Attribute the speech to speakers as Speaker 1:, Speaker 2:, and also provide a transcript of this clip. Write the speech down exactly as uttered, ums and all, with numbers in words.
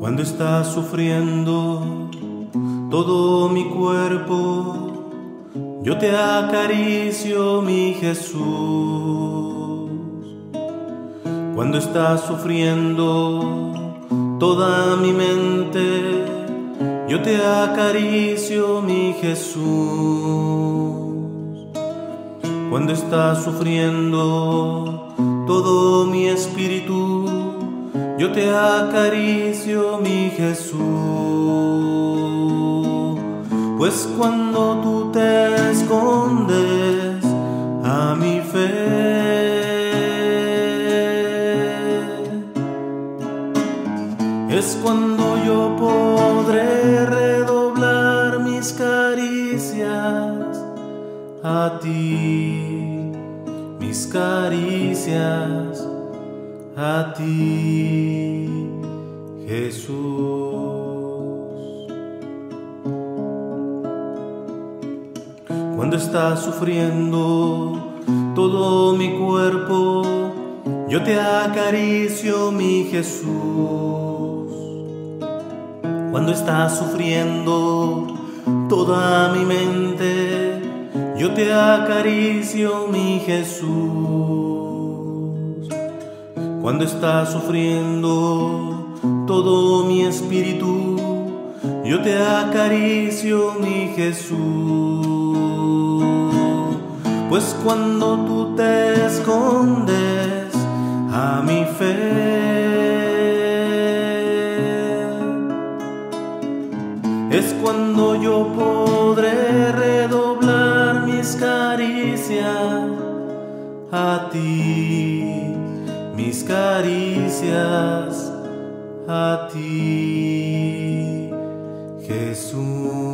Speaker 1: Cuando está sufriendo todo mi cuerpo, yo te acaricio, mi Jesús. Cuando está sufriendo toda mi mente, yo te acaricio, mi Jesús. Cuando está sufriendo todo mi espíritu, yo te acaricio, mi Jesús. Pues cuando tú te escondes a mi fe, es cuando yo podré redoblar mis caricias a ti, mis caricias a ti, Jesús. Cuando está sufriendo todo mi cuerpo, yo te acaricio, mi Jesús. Cuando está sufriendo toda mi mente, yo te acaricio, mi Jesús. Cuando está sufriendo todo mi espíritu, yo te acaricio, mi Jesús. Pues cuando tú te escondes a mi fe, es cuando yo podré redoblar mis caricias a ti, mis caricias a ti, Jesús.